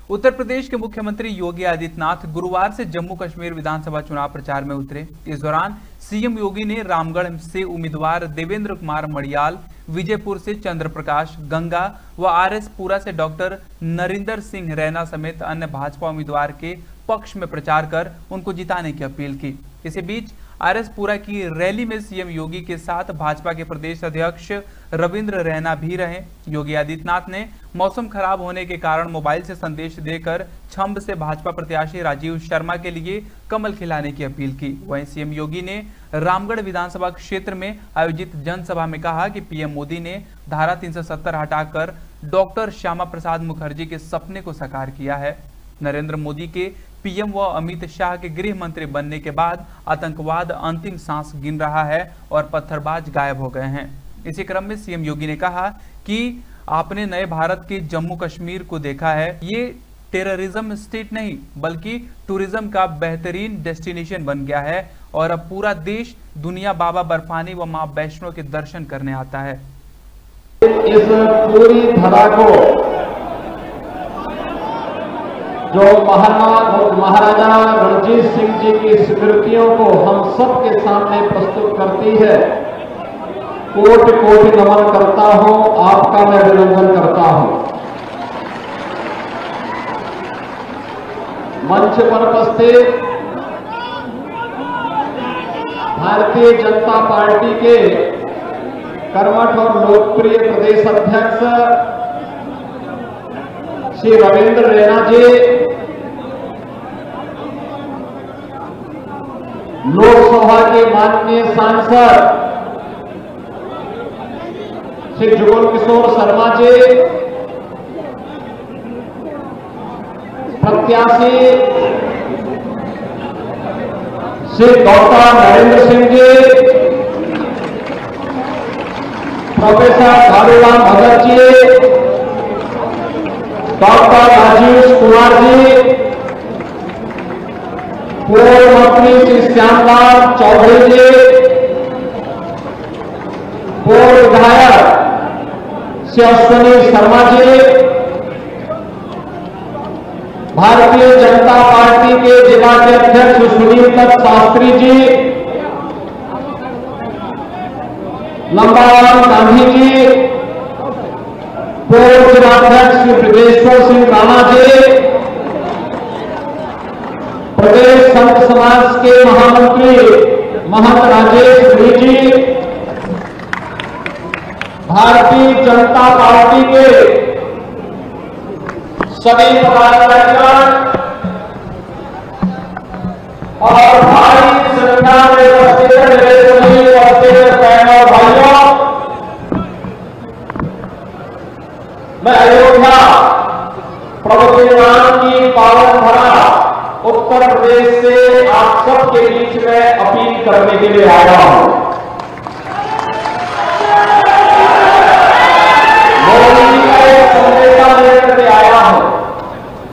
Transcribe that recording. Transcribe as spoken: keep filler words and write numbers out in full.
उत्तर प्रदेश के मुख्यमंत्री योगी आदित्यनाथ गुरुवार से जम्मू कश्मीर विधानसभा चुनाव प्रचार में उतरे। इस दौरान सीएम योगी ने रामगढ़ से उम्मीदवार देवेंद्र कुमार मडियाल, विजयपुर से चंद्र प्रकाश गंगा व आरएस पुरा से डॉक्टर नरिंदर सिंह रैना समेत अन्य भाजपा उम्मीदवार के पक्ष में प्रचार कर उनको जिताने की अपील की। इसी बीच आरएस पुरा की रैली में सीएम योगी के साथ भाजपा के प्रदेश अध्यक्ष रविंद्र रैना भी रहे। योगी आदित्यनाथ ने मौसम खराब होने के कारण मोबाइल से संदेश देकर छंब से भाजपा प्रत्याशी राजीव शर्मा के लिए कमल खिलाने की अपील की। वहीं सीएम योगी ने रामगढ़ विधानसभा क्षेत्र में आयोजित जनसभा में कहा कि पीएम मोदी ने धारा तीन सौ सत्तर हटाकर डॉक्टर श्यामा प्रसाद मुखर्जी के सपने को साकार किया है। नरेंद्र मोदी के पीएम व अमित शाह के गृह मंत्री बनने के बाद आतंकवाद अंतिम सांस गिन रहा है और पत्थरबाज गायब हो गए हैं। इसी क्रम में सीएम योगी ने कहा कि आपने नए भारत के जम्मू कश्मीर को देखा है। ये टेररिज्म स्टेट नहीं बल्कि टूरिज्म का बेहतरीन डेस्टिनेशन बन गया है और अब पूरा देश दुनिया बाबा बर्फानी व मां वैष्णो के दर्शन करने आता है। इस पूरी धरा को जो महाराज महाराजा रणजीत सिंह जी की स्मृतियों को हम सब के सामने प्रस्तुत करती है, कोटि कोटि नमन करता हूं, आपका मैं अभिनंदन करता हूं। मंच पर उपस्थित भारतीय जनता पार्टी के कर्मठ और लोकप्रिय प्रदेश अध्यक्ष श्री रविंद्र रैना जी, लोकसभा के माननीय सांसद श्री जुगल किशोर शर्मा जी, प्रत्याशी Shri doctor Narendra Singh ji, professor Jhaduram Bhagat ji, doctor Rajeev Kumar ji, पूर्व मंत्री श्री श्यामलाल चौधरी जी, पूर्व विधायक श्री अश्विनी शर्मा जी, भारतीय जनता पार्टी के जिला के अध्यक्ष सुनील दत्त शास्त्री जी, लंबाराम गांधी जी, पूर्व जिलाध्यक्ष श्री ब्रजेश्वर सिंह राणा जी, प्रदेश संत समाज के महामंत्री महंत राजेश गिरी जी, भारतीय जनता पार्टी के सभी पदाधिकारीगण और भारी संख्या में उपस्थित मेरे सभी उपस्थित बहनों भाइयों, मैं अयोध्या प्रभु श्री राम की पावन धरा उत्तर प्रदेश से आप सबके बीच में अपील करने के लिए आया हूं।